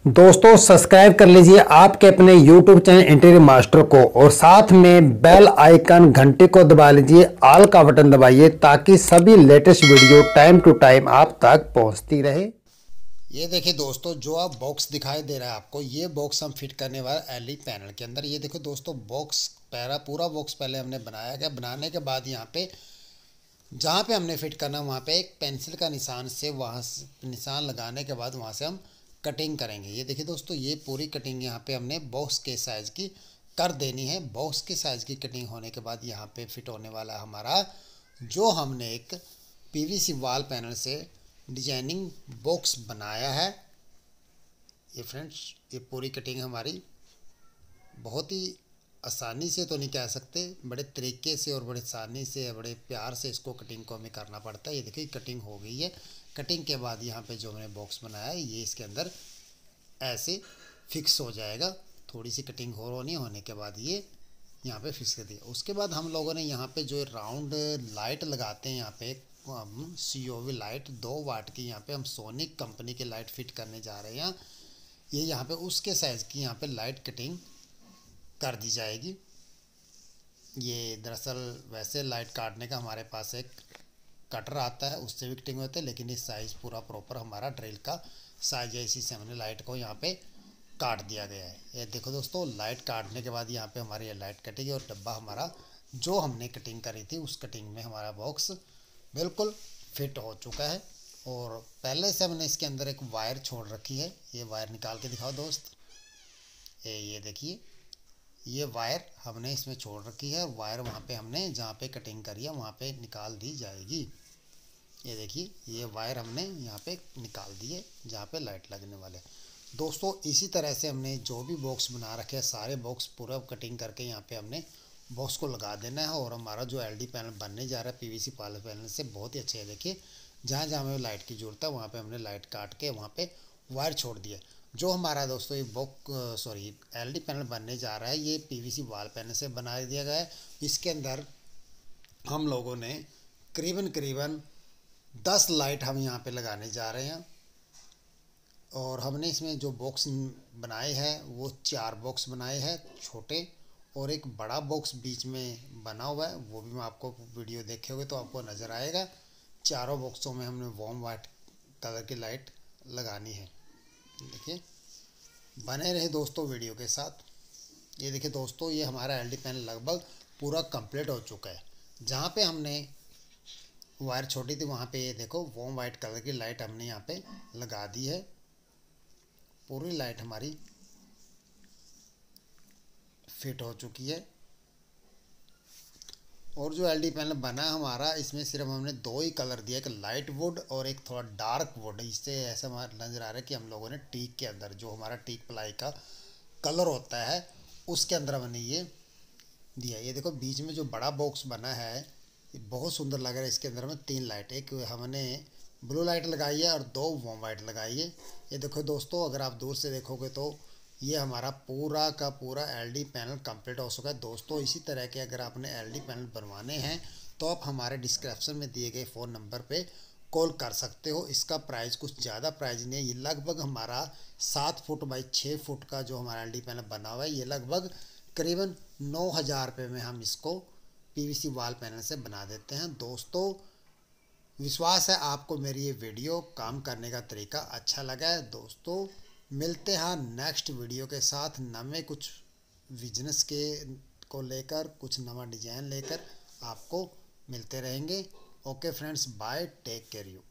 दोस्तों सब्सक्राइब कर लीजिए आपके अपने YouTube चैनल इंटीरियर मास्टर को और साथ में बेल आइकन घंटे को दबा लीजिए, ऑल का बटन दबाइए ताकि सभी latest video time to time आप तक पहुंचती रहे। ये देखिए दोस्तों, जो आप बॉक्स दिखाई दे रहा है आपको, ये बॉक्स हम फिट करने वाले एलईडी पैनल के अंदर। ये देखो दोस्तों, बॉक्स पूरा बॉक्स पहले हमने बनाया गया। बनाने के बाद यहाँ पे जहाँ पे हमने फिट करना वहाँ पे एक पेंसिल का निशान से वहाँ निशान लगाने के बाद वहाँ से हम कटिंग करेंगे। ये देखिए दोस्तों, ये पूरी कटिंग यहाँ पे हमने बॉक्स के साइज़ की कर देनी है। बॉक्स के साइज़ की कटिंग होने के बाद यहाँ पे फिट होने वाला हमारा जो हमने एक पीवीसी वॉल पैनल से डिजाइनिंग बॉक्स बनाया है। ये फ्रेंड्स, ये पूरी कटिंग हमारी बहुत ही आसानी से तो नहीं कह सकते, बड़े तरीके से और बड़े आसानी से बड़े प्यार से इसको कटिंग को हमें करना पड़ता है। ये देखिए कटिंग हो गई है। कटिंग के बाद यहाँ पे जो हमने बॉक्स बनाया है ये इसके अंदर ऐसे फिक्स हो जाएगा। थोड़ी सी कटिंग होने के बाद ये यहाँ पे फिक्स कर दिया। उसके बाद हम लोगों ने यहाँ पे जो राउंड लाइट लगाते हैं, यहाँ पे हम COV लाइट 2 वाट की यहाँ पे हम सोनिक कंपनी की लाइट फिट करने जा रहे हैं। ये यहाँ पे उसके साइज़ की यहाँ पे लाइट कटिंग कर दी जाएगी। ये दरअसल वैसे लाइट काटने का हमारे पास एक कटर आता है, उससे भी कटिंग होती है, लेकिन ये साइज़ पूरा प्रॉपर हमारा ड्रिल का साइज है। इसी से हमने लाइट को यहाँ पे काट दिया गया है। ये देखो दोस्तों, लाइट काटने के बाद यहाँ पे हमारी ये लाइट कटेगी और डब्बा हमारा जो हमने कटिंग करी थी उस कटिंग में हमारा बॉक्स बिल्कुल फिट हो चुका है। और पहले से हमने इसके अंदर एक वायर छोड़ रखी है। ये वायर निकाल के दिखाओ दोस्त। ये देखिए, ये वायर हमने इसमें छोड़ रखी है। वायर वहाँ पे हमने जहाँ पे कटिंग करी है वहाँ पे निकाल दी जाएगी। ये देखिए, ये वायर हमने यहाँ पे निकाल दिए जहाँ पे लाइट लगने वाले। दोस्तों इसी तरह से हमने जो भी बॉक्स बना रखे हैं सारे बॉक्स पूरा कटिंग करके यहाँ पे हमने बॉक्स को लगा देना है। और हमारा जो एलईडी पैनल बनने जा रहा है पीवीसी पैनल से बहुत ही अच्छे है। देखिए, जहाँ जहाँ हमें लाइट की ज़रूरत है वहाँ पे हमने लाइट काट के वहाँ पे वायर छोड़ दिया। जो हमारा दोस्तों ये एलईडी पैनल बनने जा रहा है ये पीवीसी वॉल पैनल से बना दिया गया है। इसके अंदर हम लोगों ने करीबन 10 लाइट हम यहाँ पे लगाने जा रहे हैं। और हमने इसमें जो बॉक्स बनाए हैं वो 4 बॉक्स बनाए हैं छोटे, और एक बड़ा बॉक्स बीच में बना हुआ है। वो भी मैं आपको वीडियो देखे तो आपको नज़र आएगा। चारों बॉक्सों में हमने वार्म वाइट कलर की लाइट लगानी है। देखिए, बने रहे दोस्तों वीडियो के साथ। ये देखिए दोस्तों, ये हमारा एलईडी पैनल लगभग पूरा कंप्लीट हो चुका है। जहाँ पे हमने वायर छोड़ी थी वहाँ पे ये देखो वार्म वाइट कलर की लाइट हमने यहाँ पे लगा दी है। पूरी लाइट हमारी फिट हो चुकी है। और जो एलईडी पैनल बना हमारा, इसमें सिर्फ हमने 2 ही कलर दिया, एक लाइट वुड और एक थोड़ा डार्क वुड। इससे ऐसा हमारा नज़र आ रहा है कि हम लोगों ने टीक के अंदर जो हमारा टीक प्लाई का कलर होता है उसके अंदर हमने ये दिया। ये देखो बीच में जो बड़ा बॉक्स बना है ये बहुत सुंदर लग रहा है। इसके अंदर में 3 लाइट, एक हमने ब्लू लाइट लगाई है और 2 वार्म वाइट लगाई है। ये देखो दोस्तों, अगर आप दूर से देखोगे तो ये हमारा पूरा का पूरा एलईडी पैनल कंप्लीट हो चुका है। दोस्तों इसी तरह के अगर आपने एलईडी पैनल बनवाने हैं तो आप हमारे डिस्क्रिप्शन में दिए गए फ़ोन नंबर पे कॉल कर सकते हो। इसका प्राइस कुछ ज़्यादा प्राइस नहीं है। ये लगभग हमारा 7 फुट बाई 6 फुट का जो हमारा एलईडी पैनल बना हुआ है ये लगभग करीबन 9,000 रुपये में हम इसको पीवीसी वॉल पैनल से बना देते हैं। दोस्तों विश्वास है आपको मेरी ये वीडियो काम करने का तरीका अच्छा लगा है। दोस्तों मिलते हैं नेक्स्ट वीडियो के साथ, नए कुछ बिजनेस के को लेकर, कुछ नवा डिज़ाइन लेकर आपको मिलते रहेंगे। Okay friends, bye, take care you.